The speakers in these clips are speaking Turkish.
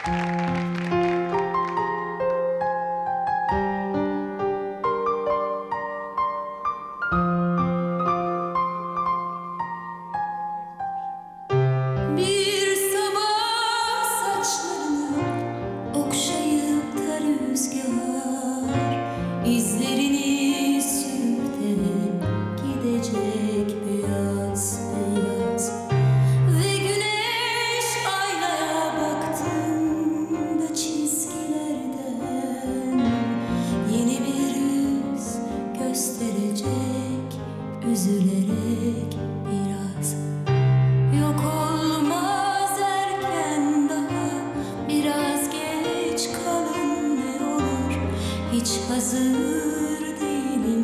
Bir sabah saçlarını okşayıp da rüzgar izlerini sürüp de gidecek beyaz beyaz. Ve güneş aynaya baktığında çizgilerden yeni bir yüz gösterecek, üzülerek biraz. Yok olmaz erken, daha biraz geç kalın ne olur, hiç hazır değilim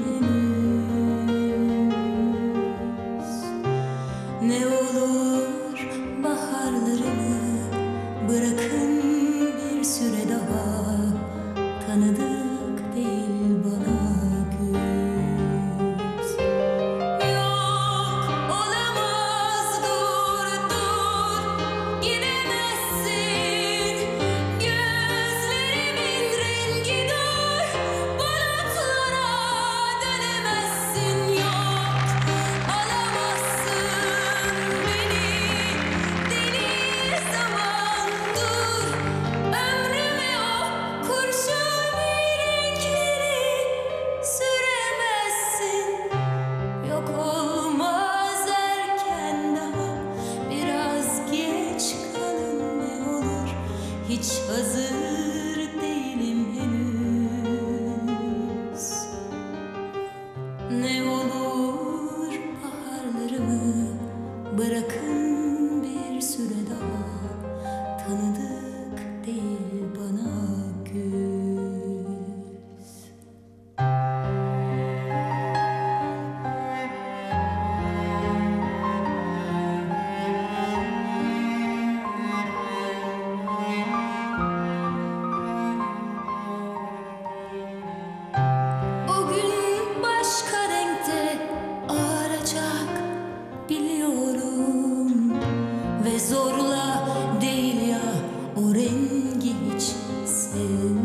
henüz. Ne olur baharlarımı bırakın bir süre daha, tanıdık değil bana güz. Yok olamaz, dur dur gidemezsin, gözlerimin rengi dur, bulutlara dönemezsin. Yok alamazsın beni, deli zaman dur, ömrüme o kurşun renkleri süremezsin. Yok olmaz erken, daha biraz geç kalın ne olur, hiç hazır değilim henüz. Ne olur baharlarımı bırakın bir süre daha, tanıdık değil bana güz. O gün başka renkte ağaracak biliyorum, ve zorla değil ya o rengi hiç sevmiyorum.